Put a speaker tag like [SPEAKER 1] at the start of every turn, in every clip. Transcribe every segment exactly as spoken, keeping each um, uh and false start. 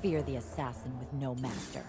[SPEAKER 1] Fear the assassin with no master.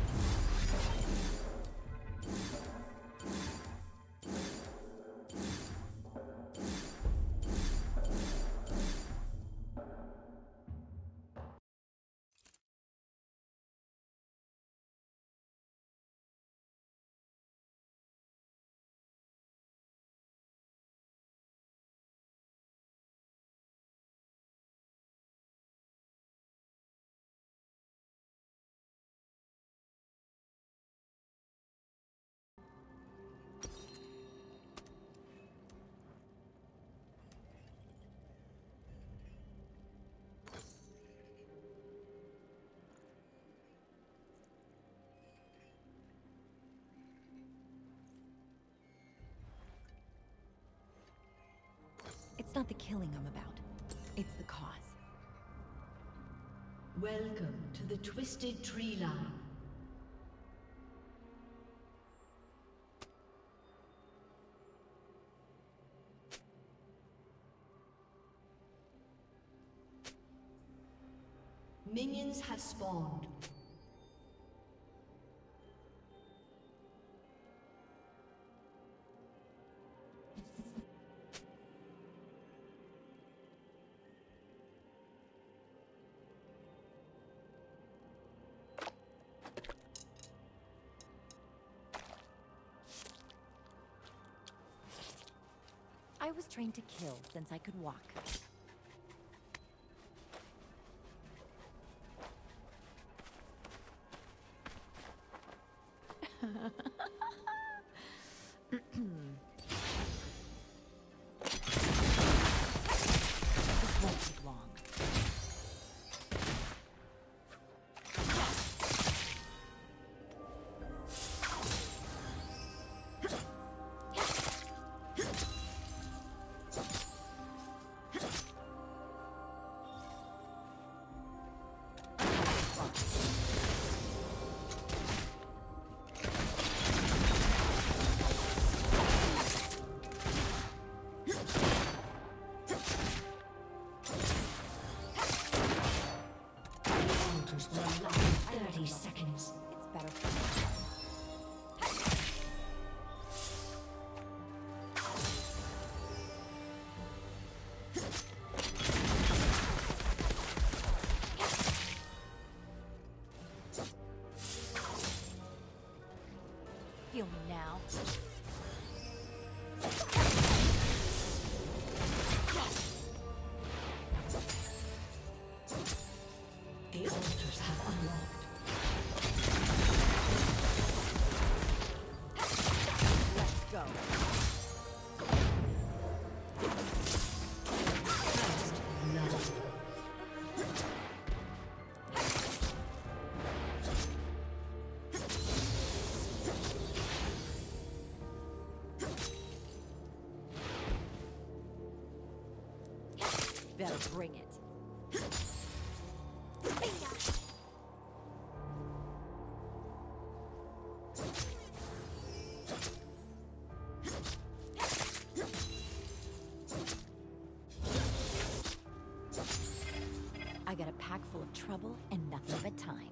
[SPEAKER 1] It's not the killing I'm about. It's the cause.
[SPEAKER 2] Welcome to the Twisted Treeline. Minions have spawned.
[SPEAKER 1] I was trained to kill since I could walk. This won't take long.
[SPEAKER 2] thirty seconds.
[SPEAKER 1] It's better for me. Feel me now.
[SPEAKER 2] The altars have unlocked.
[SPEAKER 1] Let's go.
[SPEAKER 2] First love.
[SPEAKER 1] Better bring it. I got a pack full of trouble and nothing but time.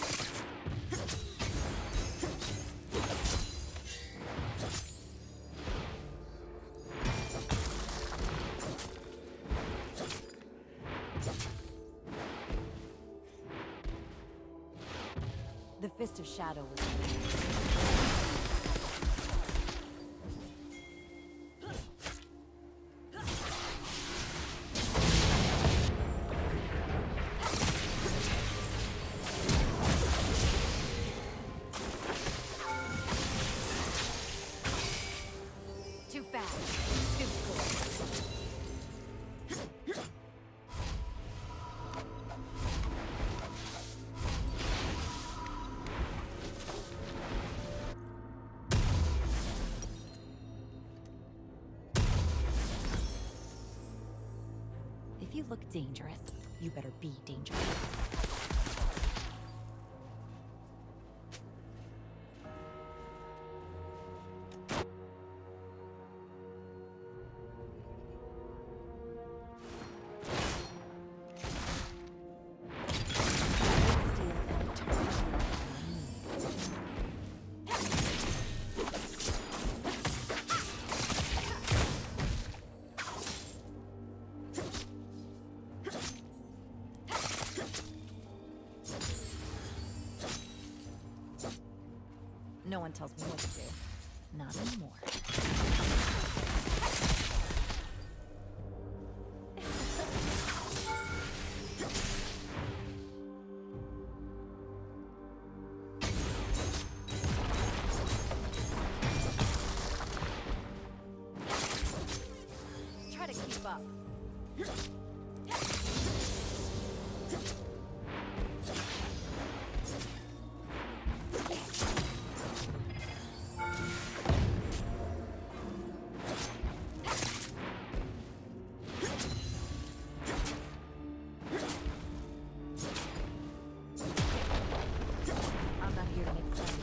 [SPEAKER 1] The Fist of Shadow was too fast, too cool. If you look dangerous, you better be dangerous. Stay No one tells me what to do. Not anymore. Try to keep up. I'm not here to make friends.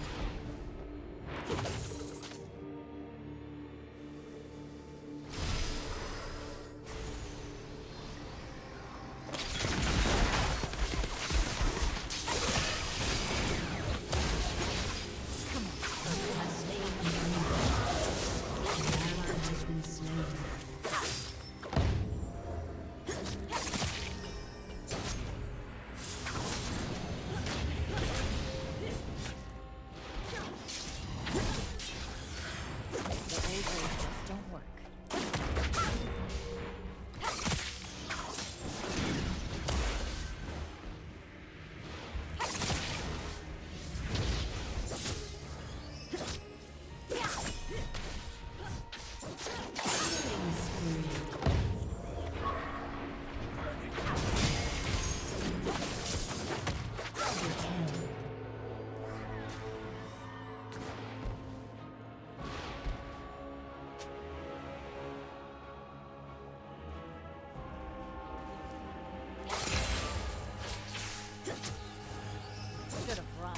[SPEAKER 1] Should have run.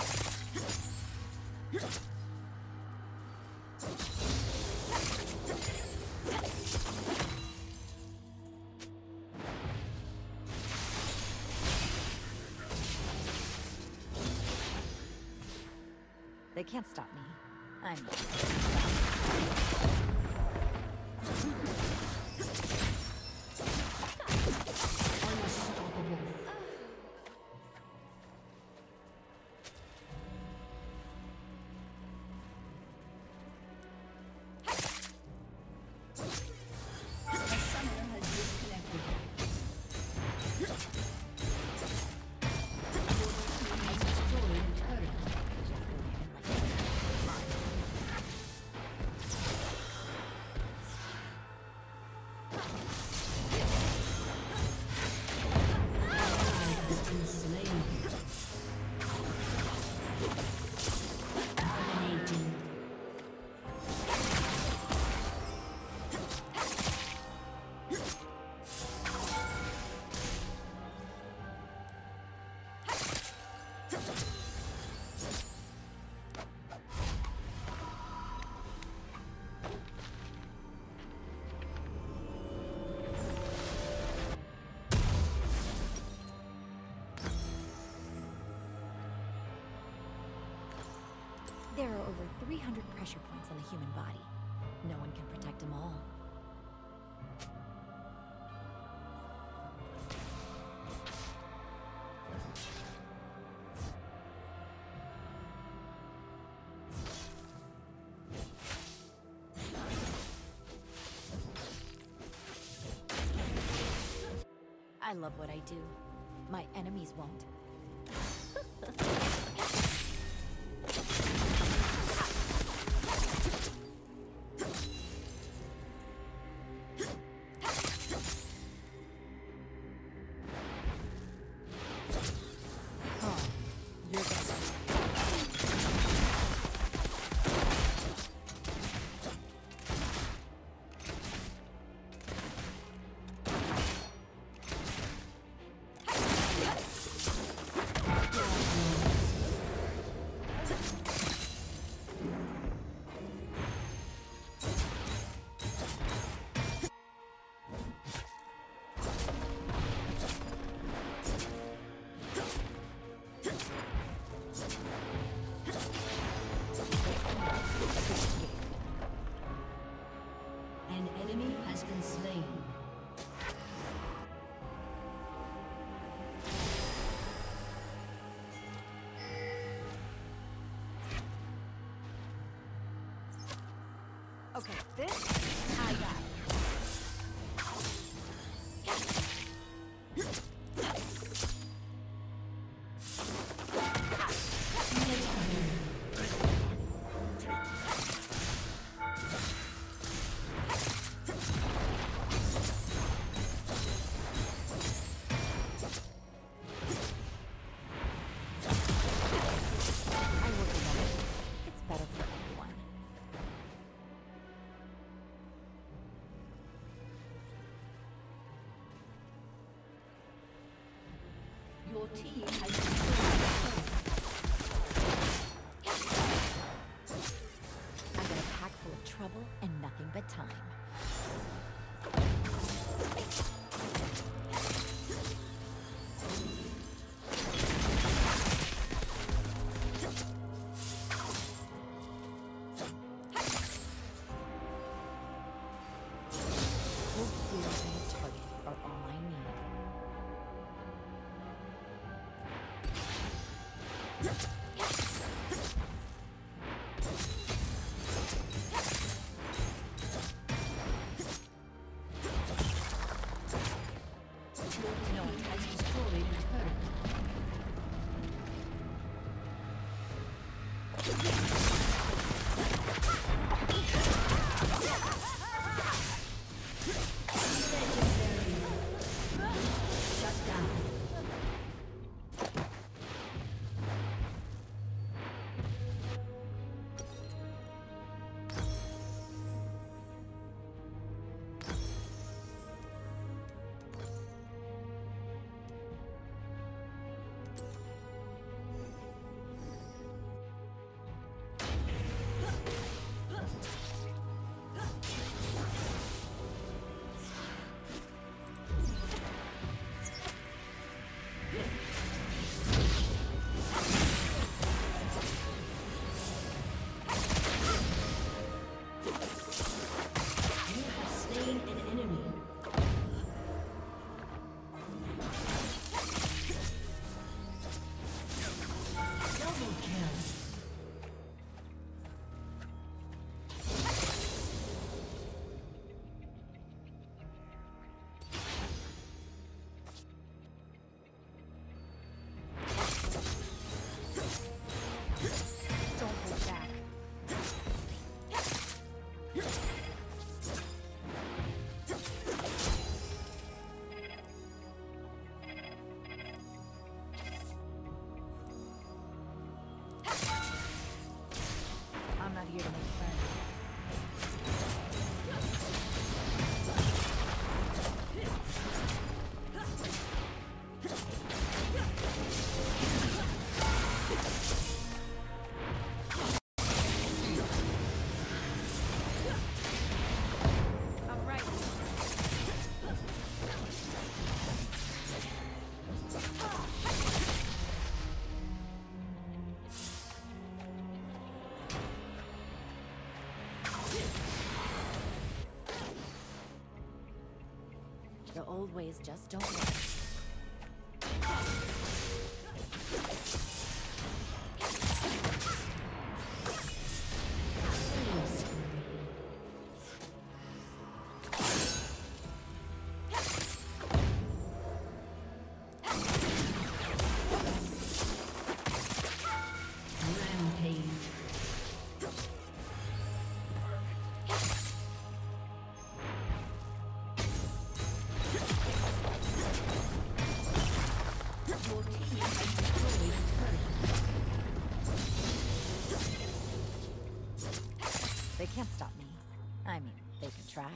[SPEAKER 1] They can't stop me. I'm
[SPEAKER 2] Unstoppable. A summoner has disconnected. Your team has destroyed a turret.
[SPEAKER 1] There are over three hundred pressure points on the human body. No one can protect them all. I love what I do. My enemies won't.
[SPEAKER 2] An enemy has been slain.
[SPEAKER 1] Okay, this I got.
[SPEAKER 2] Your team has
[SPEAKER 1] I got a pack full of trouble and nothing but time. Hold spears and a target are all I need. Here to make friends. I'm right. The old ways just don't work. They can't stop me. I mean, they can try.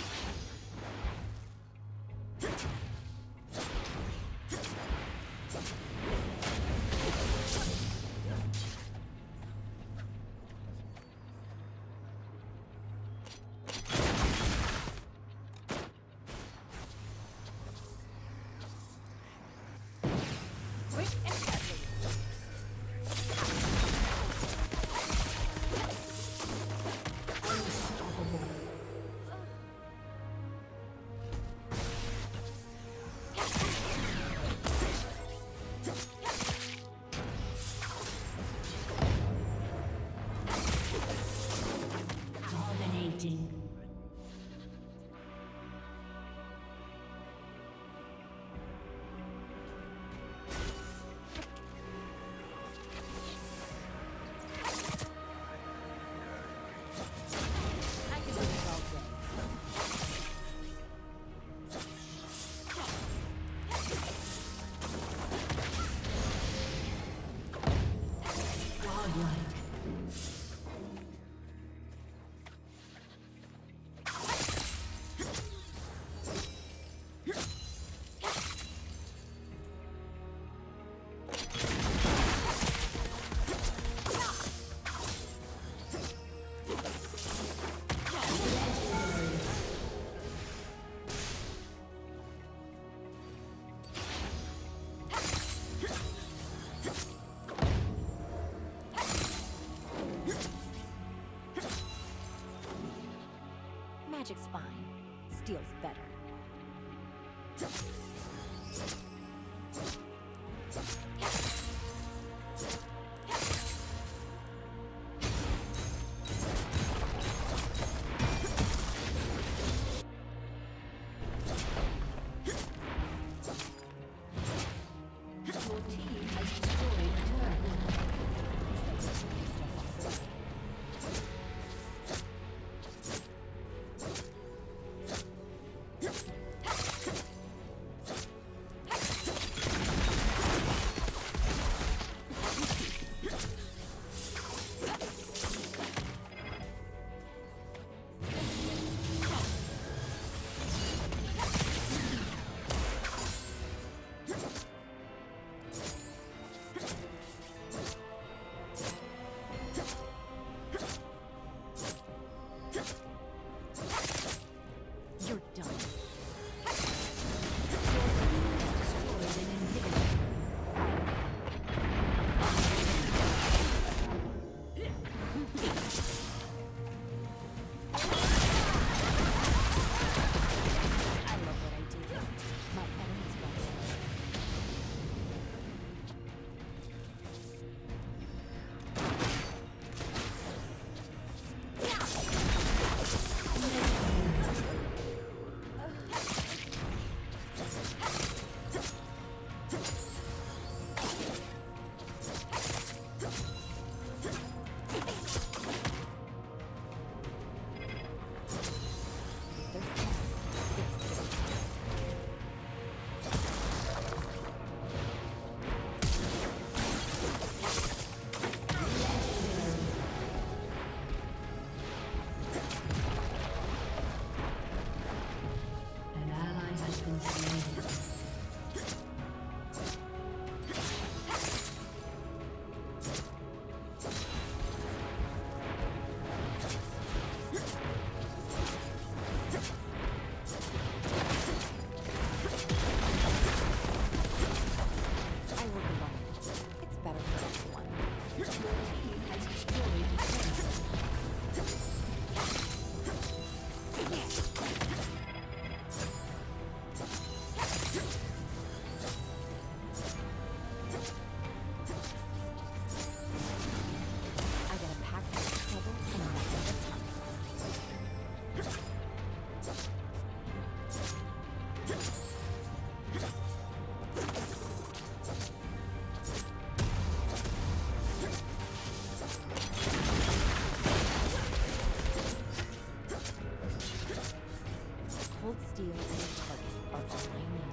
[SPEAKER 1] Quick and deadly.
[SPEAKER 2] Dominating.
[SPEAKER 1] Magic's fine. Steel's better.
[SPEAKER 2] Your team has destroyed a turret.
[SPEAKER 1] Cold steel and a target are all I need.